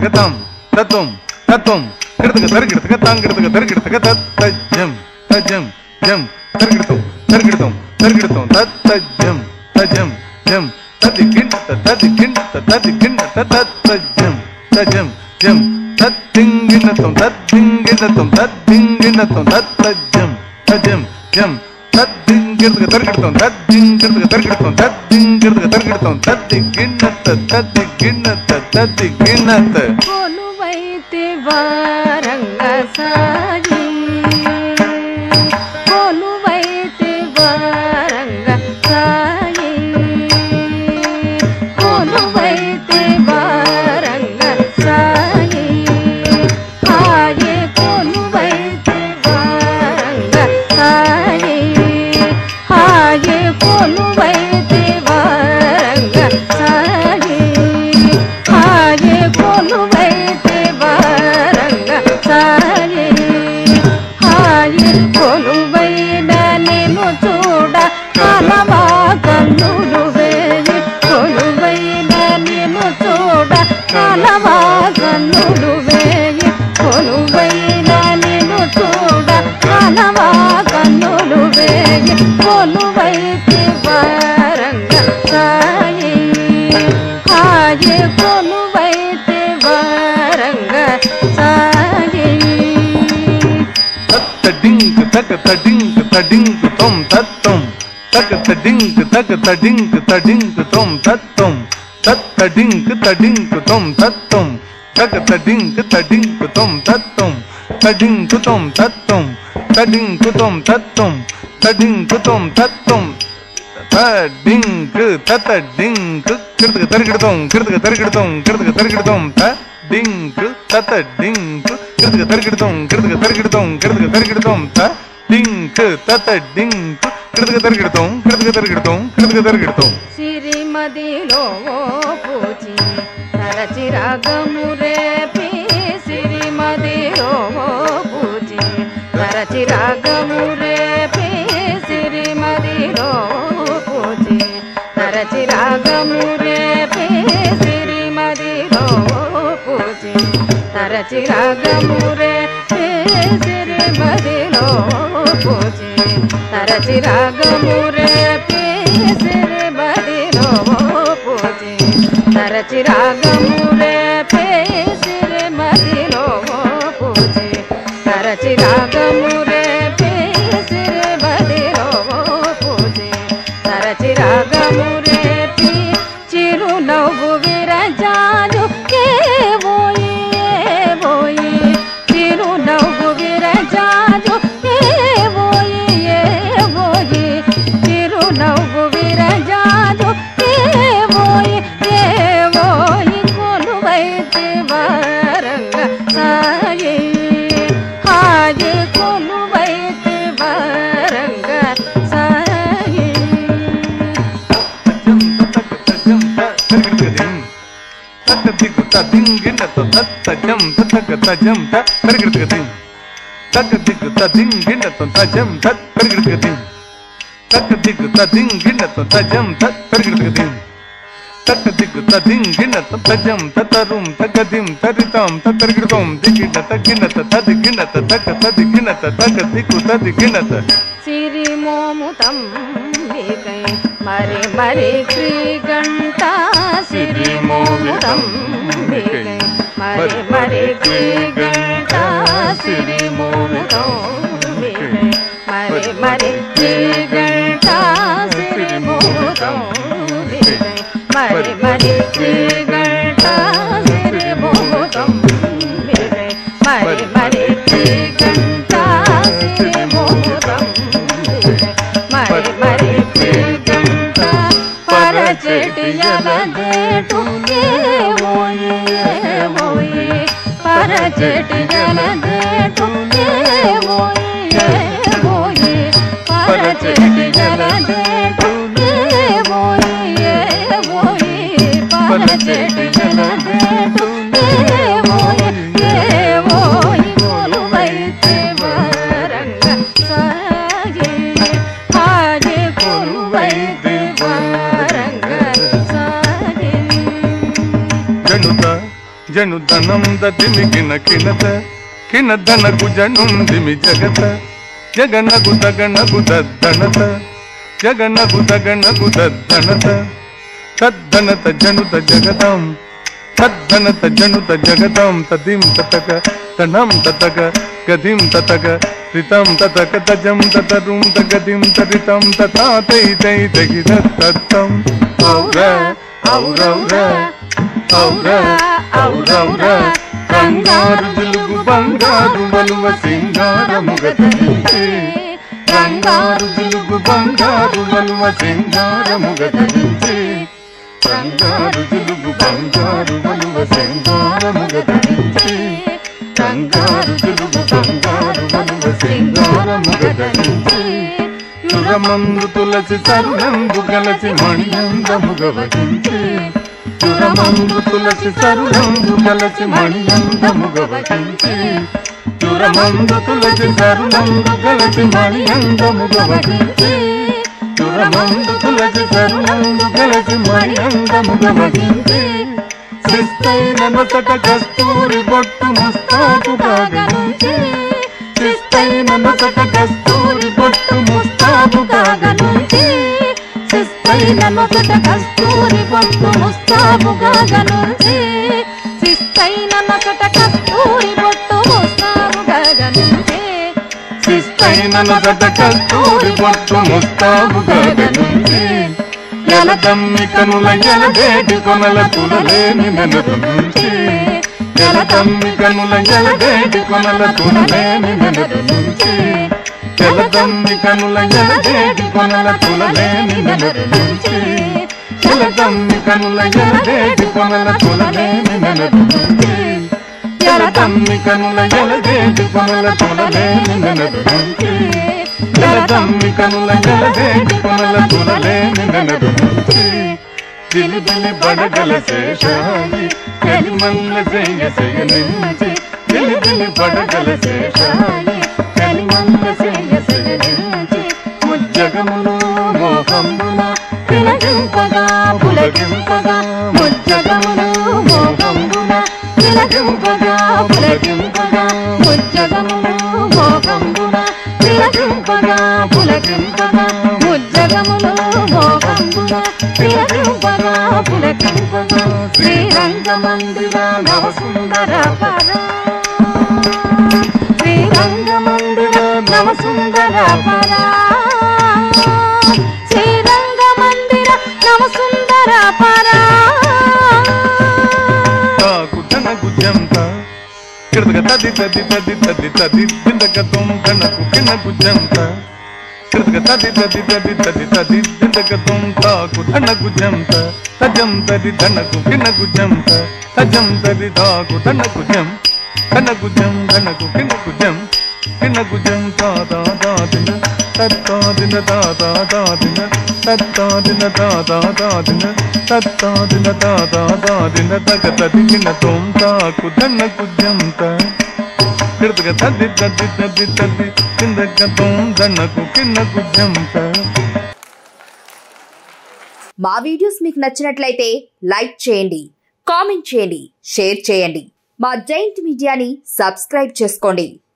tam tatum tatum kirtaka tarkirtaka tangirtaka tarkirtaka tattajam tajam jam tarkirtum tarkirtum tarkirtum tattajam tajam jam tadikinta tadikinta tadikinta tattajam tajam jam tadinginatum tadinginatum tadinginatum tattajam tajam jam tadingirtaka tarkirtum tadingirtaka tarkirtum tadingirtaka tarkirtum tadikinata tadikinata tadikinata కొలువైతే వారంగ Sai కొలువైతే వారంగ Sai కొలువైతే వారంగ Sai హాయే కొలువైతే వారంగ Sai హాయే కొలువైతే వారంగ Sai హాయే కొలువైతే వారంగ Sai హాయే కొలువైన నిన్ను చూడ కలవా కన్నులు వేయి కొలువైన నిన్ను చూడ కలవా కన్నులు వేయి కొలువైన నిన్ను చూడ కలవా కన్నులు వేయి కొలువైతే వారంగ Sai హాయే కొలువైతే వారంగ Sai tadink tak tadink tadink tom tatum tak tadink tadink tom tatum tadink tadink tom tatum tak tadink tom tatum tadink tom tatum tadink tom tatum tadink tom tatum tadink tatadink kirtaka tarkirtum kirtaka tarkirtum kirtaka tarkirtum tadink tatadink kirtaka tarkirtum kirtaka tarkirtum kirtaka tarkirtum tadink tatadink kirtaka tarkirtum kirtaka tarkirtum kirtaka tarkirtum సిరిమదిలో పూచి తరచి రాగము రేపి సిరిమదిలో పూచి తరచి రాగము రేపి సిరిమదిలో పూచి తరచి రాగము రేపి సిరిమదిలో పూచి తరచి రాగము రేపి సిరిమదిలో పూచి తరచి రాగము రేపి సిరిమదిలో పూచి తరచి రాగము రేపి సిరిమదిలో పూచి తరచి రాగము రేపి సిరిమదిలో పూచి తరచి రాగము రేపి చిరునవ్వు విరజాలు ఏవోయి ఏవోయి చిరునవ్వు విరజాలు ఏవోయి ఏవోయి చిరునవ్వు విరజాలు ఏవోయి ఏవోయి కొలువైతే వారంగ Sai హాయే కొలువైతే వారంగ Sai tajam tajam tarkirtakatim takadik tadinginatum tajam tarkirtakatim takadik tadinginatum tajam tarkirtakatim takadik tadinginatum tajam tatarum takadim taritam tarkirtum digina taginata tadiginata takatadiginata takadiku tadiginata సిరిమోముతం మీకై మరి మరి శ్రీగంట సిరిమోముతం మీకై మరి మరి శ్రీగంట సిరిమోముతం మీకై మరి మరి శ్రీగంట సిరిమోముతం మీకై మరి మరి శ్రీగంట సిరిమోముతం మీకై మరి మరి శ్రీగంట సిరిమోముతం మరి మరి శ్రీగంట పరచెటియల దేటు ఏవోయి ఏవోయి పరచెటియల దేటు ఏవోయి ఏవోయి పరచెటియల దేటు ఏవోయి ఏవోయి పరచెటియల దేటు ఏవోయి ఏవోయి కొలువైతే వారంగ సాయి హాయే కొలువైతే వారంగ సాయి జను ధనం దతిమి కిన కినత కిన ధనకు జనుం దిమి జగత జగనగు తగనగు దద్దనత జగనగు తగనగు దద్దనత తద్దనత జనుత జగదాం తద్దనత జనుత జగదాం తదిం తతక తనం తతక గదిం తతక రితం తతక తజం తతరుం తగదిం తరితం తతా తై తై తగిద తత్తం ఔర ఔరౌర ఔర ఔరౌర బంగారు జిలుగు బంగారు వలువ సింగారముగ ధరించి బంగారు జిలుగు బంగారు వలువ సింగారముగ ధరించి బంగారు జిలుగు బంగారు వలువ సింగారముగ ధరించి బంగారు జిలుగు బంగారు వలువ సింగారముగ ధరించి చురమందు తులసి సరునందు గలసి మణియందముగ వహించి చురమందు తులసి సరునందు గలసి మణియందముగ వహించి చురమందు తులసి సరునందు గలసి మణియందముగ వహించి చురమందు తులసి సరునందు గలసి మణియందముగ వహించి శిస్తైన నొసట కస్తూరి బొట్టు ముస్తాబుగా గనుంచి శిస్తైన నొసట కస్తూరి బొట్టు ముస్తాబుగా గనుంచి శిస్తైన నొసట కస్తూరి బొట్టు ముస్తాబుగా గనుంచి శిస్తైన నొసట కస్తూరి బొట్టు ముస్తాబుగా గనుంచి శిస్తైన నొసట కస్తూరి బొట్టు ముస్తాబుగా గనుంచి ఎలదమ్మి కనుల ఎలదేటి కొనల తులలేని నెనరు నుంచి ఎలదమ్మి కనుల ఎలదేటి కొనల తులలేని నెనరు నుంచి ఎలదమ్మి కనుల ఎలదేటి కొనల తులలేని నెనరు నుంచి ఎలదమ్మి కనుల ఎలదేటి కొనల తులలేని నెనరు నుంచి ఎలదమ్మి కనుల ఎలదేటి కొనల తులలేని నెనరు నుంచి ఎలదమ్మి కనుల ఎలదేటి కొనల తులలేని నెనరు నుంచి జిలిబిలి బడగల శేషాయి కలిమల్ల చెయ్య చెయ్య నుంచి జిలిబిలి బడగల శేషాయి కలిమల్ల చెయ్య చెయ్య నుంచి ముజ్జగములు మోహంబున తిలకింపగా పులకింపగా ముజ్జగములు మోహంబున తిలకింపగా పులకింపగా ముజ్జగములు మోహంబున తిలకింపగా పులకింపగా ముజ్జగములు మోహంబున తిలకింపగా పులకింపగా శ్రీరంగ మందిర నవసుందర పర శ్రీరంగ మందిర నవసుందర పర శ్రీరంగ మందిర నవసుందర పర గుజంత కిడదగ తది తది తది తది తది దిందగ తుం ధనకు కిన్నకు జంత కిడదగ తది తది తది తది తది దిందగ తుం తాకు ధనకు జంత తజం తది ధనకు కిన్నకు జంత తజం తది తాకు ధనకు జం ధనకు జం ధనకు కిన్నకు జం కిన్నకు జం తా తా తా దిన తత్తా దిన తా తా తా దిన తత్తా దిన తా తా తా దిన తత్తా దిన తా తా తా దిన తగ తది కిన్న తుం తాకు ధనకు జంత కిడదగ తది తది తది తది కిందగ తుం ధనకు కిన్నకు జంత. మా వీడియోస్ మీకు నచ్చినట్లయితే లైక్ చేయండి, కామెంట్ చేయండి, షేర్ చేయండి. మా జైంట్ మీడియాని సబ్స్క్రైబ్ చేసుకోండి.